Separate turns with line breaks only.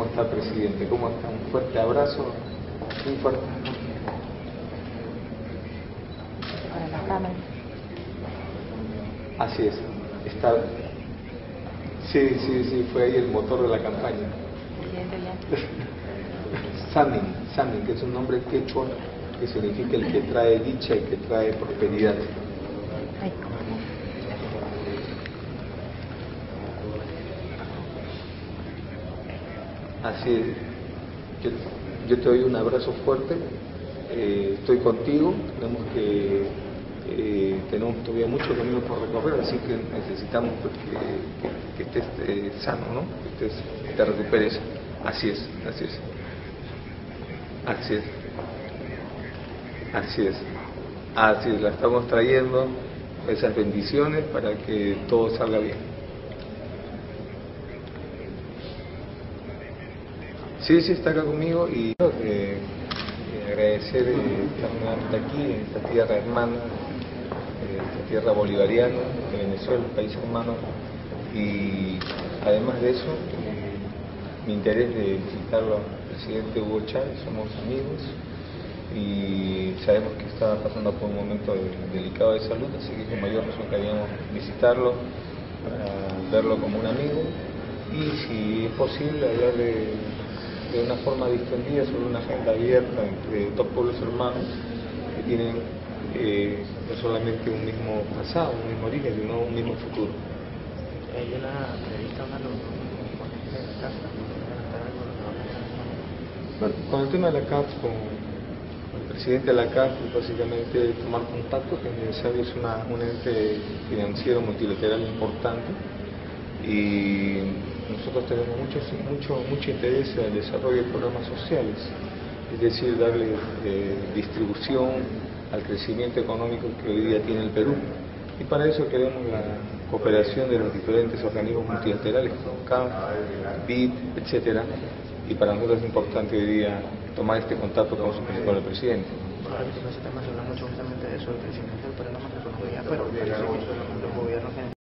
¿Cómo está, presidente? ¿Cómo está? Un fuerte abrazo, un fuerte.
Para la cámara.
Así es, está. Sí, fue ahí el motor de la campaña.
Presidente, bien.
Samin, que es un nombre quechua que significa el que trae dicha, el que trae prosperidad.
Ay.
Así es. Yo te doy un abrazo fuerte, estoy contigo, tenemos todavía mucho camino por recorrer, así que necesitamos que estés sano, ¿no? Que te recuperes. Así es. La estamos trayendo esas bendiciones para que todo salga bien. Sí, está acá conmigo y agradecer estar nuevamente aquí, en esta tierra hermana, esta tierra bolivariana de Venezuela, un país hermano, y además de eso, mi interés de visitarlo al presidente Hugo Chávez, somos amigos y sabemos que está pasando por un momento delicado de salud, así que con mayor razón queríamos visitarlo, para verlo como un amigo y si es posible hablar de una forma distendida sobre una agenda abierta entre dos pueblos hermanos que tienen no solamente un mismo pasado, un mismo origen, sino un mismo futuro.
Yo la entrevista
Bueno, con el tema de la CAF, con el presidente de la CAF, básicamente tomar contacto, que es un ente financiero multilateral importante y nosotros tenemos mucho interés en el desarrollo de programas sociales, es decir, darle distribución al crecimiento económico que hoy día tiene el Perú. Y para eso queremos la cooperación de los diferentes organismos multilaterales, como CAF, BID, etcétera. Y para nosotros es importante hoy día tomar este contacto con el presidente.
Claro, en ese tema se habla mucho justamente de eso, del crecimiento del Perú, la macroeconomía, pero los gobiernos